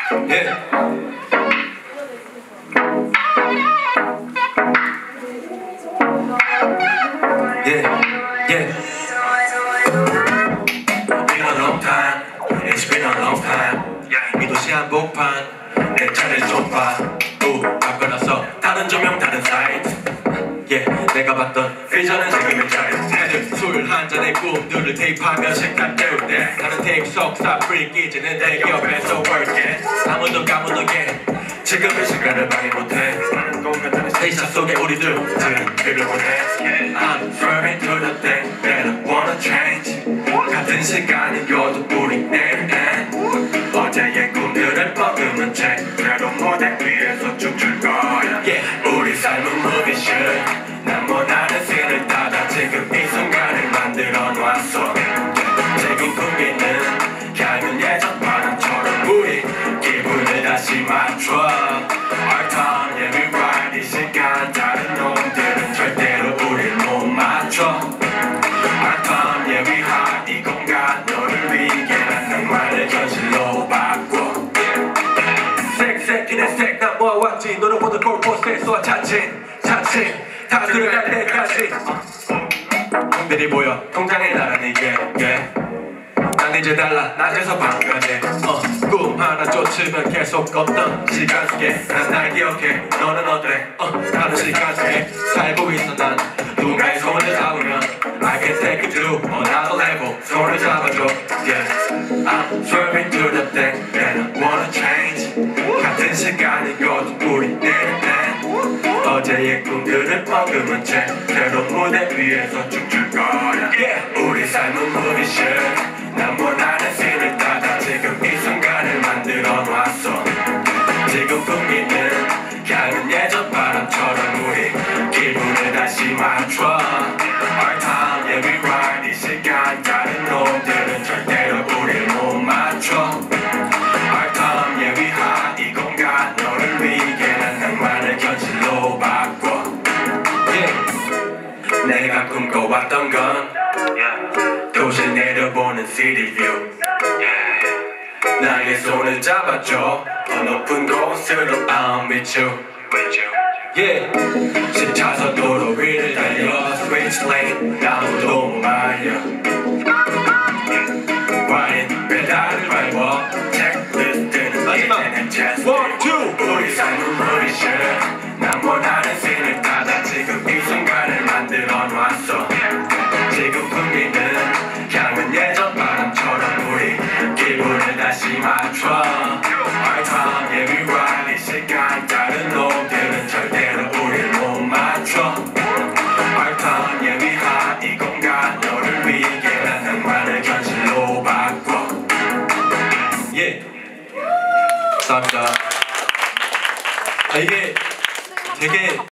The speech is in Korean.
Yeah. Yeah. Been a long time. It's been a long time. 이 도시 한복판 내 차례를 좀 봐. 바꿔놨어 다른 조명 다른 사이트. 내가 봤던 비전은 지금의 자리. 술 한잔에 꿈들을 테이프하며 시간 때울 때 다른 테이프 속사 프릭 이제는 대기업에서 work it. 아무도 까무르게 지금의 시간을 방해 못해. 스테이션 속에 우리들 들을 보내. I'm swerving to the thing that I wanna change. 같은 시간이어도 우리 내일엔 어제의 꿈들을 머금은 채 새로운 무대 위에서 춤출 거야. 우리 삶은 movie shoot. 난 원하는 씬을 따라 지금 이 순간을 만들어 놨어. 지금 풍기는 얇은 예전 바람처럼 우리 기분을 다시 맞춰. Our time, yeah, we ride. 이 시간 다른 놈들은 절대로 우릴 못 맞춰. Our time, yeah, we hide. 이 공간 너를 위해 난 낭만을 현실로 바꿔. 색색이네 색 난 모아왔지. 너를 보는 골곳에 쏘아 차친 다 들어갈 때까지 놈들이 보여 통장에 나란히 난 이제 달라 낮에서 밤까지 꿈 하나 쫓으면 계속 없던 시간 속에 난 날 기억해. 너는 어때? 다른 시간 속에 살고 있어. 난 누군가의 손을 잡으면 I can take it to another level. 손을 잡아줘. I'm swerving to the thing that I wanna change. 같은 시간이어도 우리 내일엔 어제의 꿈들을 머금은 채 새로운 무대 위에서 춤출 거야. 우리 삶은 movie shoot. 난 원하는 씬을 따라 지금 이 순간을 만들어 놨어. 지금 풍기는 얇은 예전 바람처럼 우리 기분을 다시 맞춰. Our time, yeah, we ride. 이 시간 다른 놈들은 절대로 우릴 못 맞춰. Our time, yeah, we hide. 이 공간 너를 위해 난 낭만을 현실로 바꿔. 내가 꿈꿔왔던 건 도시 내려보는 city view. 나의 손을 잡아줘. 더 높은 곳으로 I'll meet you. 10차선 도로 위를 달려 switch lane 아무도 못 말려. 와인 페달을 밟아 체크리스트는 이제는 chest. 우리 삶은 movie shoot. 난 원하는 씬을 따라 지금 이 순간을 만들어 놨어. 지금 풍기는 향은 예전 바람처럼 우리 기분을 다시 맞춰. Our time, yeah, we ride. 이 시간 다른 놈들은 절대로 우릴 못 맞춰. Our time, yeah, we hide. 이 공간 너를 위해 난 낭만을 현실로 바꿔. 감사합니다. 이게 되게